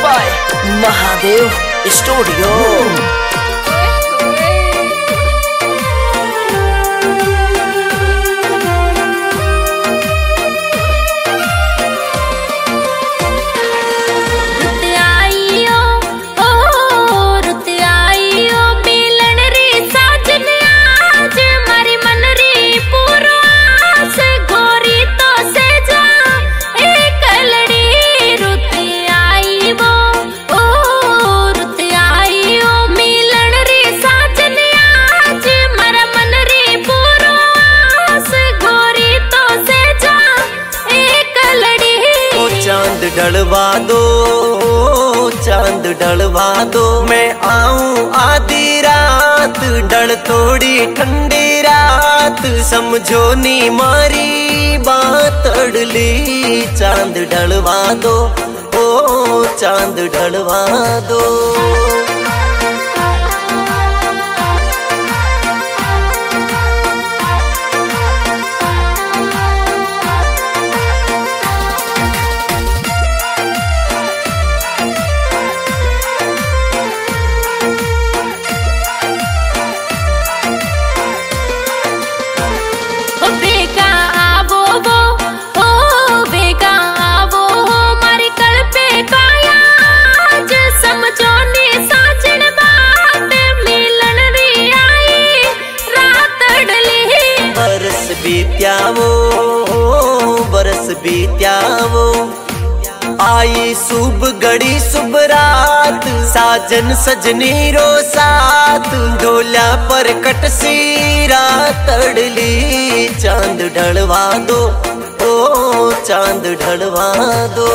Bye Mahadev studio. ढलवा दो चांद ढलवा दो, मैं आऊं आधी रात, ढल थोड़ी ठंडी रात, समझो नी मारी बात अड़ली। चांद ढलवा दो ओ चांद ढलवा दो। बरस बीत्यावो आई शुभ घड़ी शुभ रात, साजन सजनी रो साथ, ढोला पर कटसी रात अड़ली। चांद ढलवा दो ओ चांद ढलवा दो।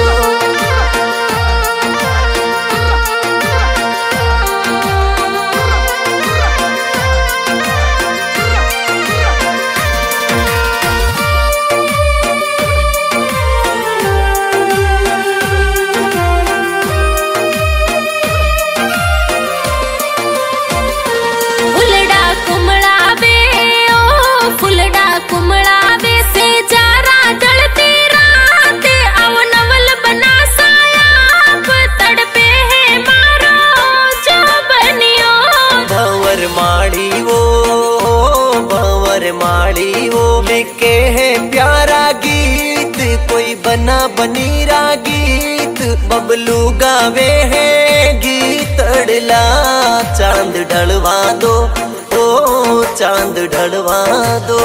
माड़ी वो लिखे है प्यारा गीत, कोई बना बनीरा गीत, बबलू गावे है गीत अड़ला। चांद ढलवा दो ओ चांद ढलवा दो।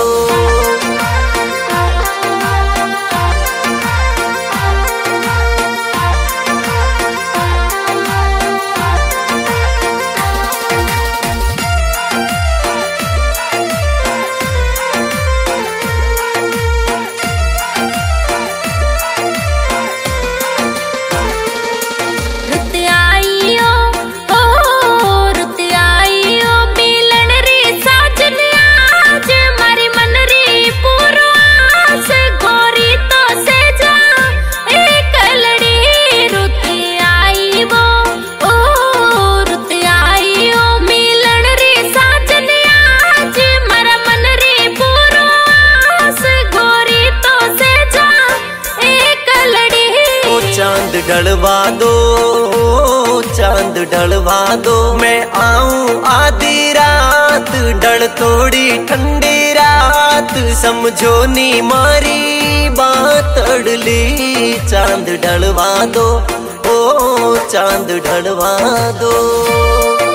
ढलवा दो चांद ढलवा दो, मैं आऊं आधी रात, ढल थोड़ी ठंडी रात, समझो नी मारी बात अड़ली। चांद ढलवा दो ओ चांद ढलवा दो।